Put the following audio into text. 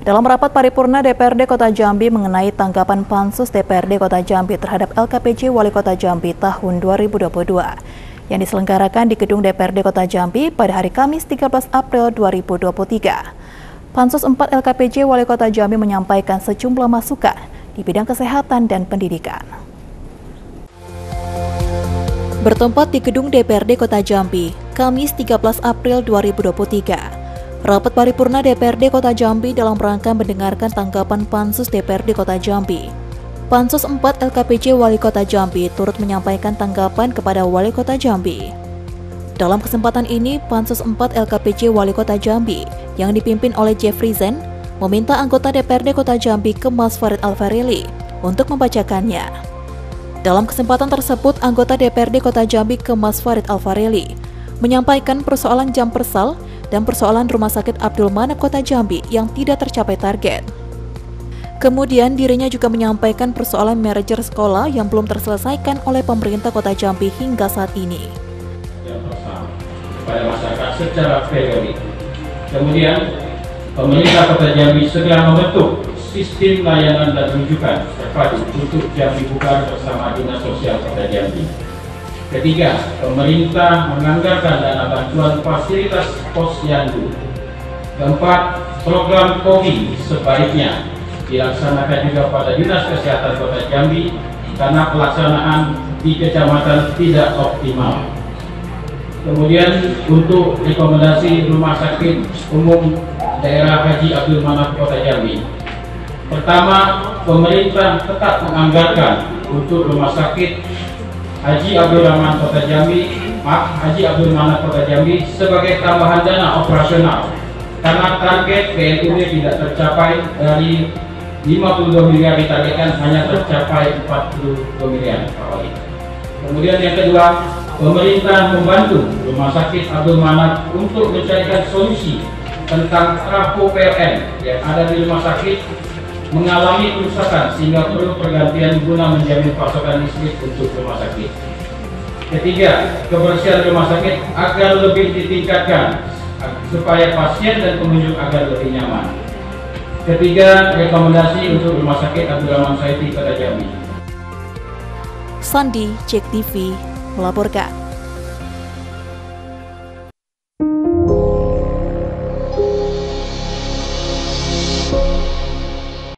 Dalam rapat paripurna DPRD Kota Jambi mengenai tanggapan Pansus DPRD Kota Jambi terhadap LKPJ Wali Kota Jambi tahun 2022 yang diselenggarakan di Gedung DPRD Kota Jambi pada hari Kamis 13 April 2023. Pansus 4 LKPJ Wali Kota Jambi menyampaikan sejumlah masukan di bidang kesehatan dan pendidikan. Bertempat di Gedung DPRD Kota Jambi, Kamis 13 April 2023. Rapat paripurna DPRD Kota Jambi dalam rangka mendengarkan tanggapan Pansus DPRD Kota Jambi. Pansus 4 LKPJ Wali Kota Jambi turut menyampaikan tanggapan kepada Wali Kota Jambi. Dalam kesempatan ini, Pansus 4 LKPJ Wali Kota Jambi yang dipimpin oleh Jeffrey Zen meminta anggota DPRD Kota Jambi Kemas Farid Alfareli untuk membacakannya. Dalam kesempatan tersebut, anggota DPRD Kota Jambi Kemas Farid Alfareli menyampaikan persoalan jam persal dan persoalan Rumah Sakit Abdul Manap Kota Jambi yang tidak tercapai target. Kemudian dirinya juga menyampaikan persoalan manajer sekolah yang belum terselesaikan oleh pemerintah Kota Jambi hingga saat ini. Kepada masyarakat secara periodik. Kemudian pemerintah Kota Jambi segera membentuk sistem layanan dan rujukan terpadu untuk Jambi Bukan bersama Dinas Sosial Kota Jambi. Ketiga, pemerintah menganggarkan dana bantuan fasilitas posyandu. Keempat, program COVID sebaiknya dilaksanakan juga pada Dinas Kesehatan Kota Jambi karena pelaksanaan di kecamatan tidak optimal. Kemudian untuk rekomendasi Rumah Sakit Umum Daerah Haji Abdul Manap Kota Jambi. Pertama, pemerintah tetap menganggarkan untuk Rumah Sakit Haji Abdul Manap Kota Jambi sebagai tambahan dana operasional karena target PNUD tidak tercapai. Dari 52 miliar ditargetkan hanya tercapai 42 miliar. Kemudian yang kedua, pemerintah membantu Rumah Sakit Abdul Manap untuk mencarikan solusi tentang trafo PLN yang ada di rumah sakit mengalami kerusakan sehingga perlu pergantian guna menjamin pasokan listrik untuk rumah sakit. Ketiga, kebersihan rumah sakit agar lebih ditingkatkan supaya pasien dan pengunjung agar lebih nyaman. Ketiga, rekomendasi untuk Rumah Sakit Abdul Rahman Saidi Kota Jambi. Sandi, JEK TV, melaporkan.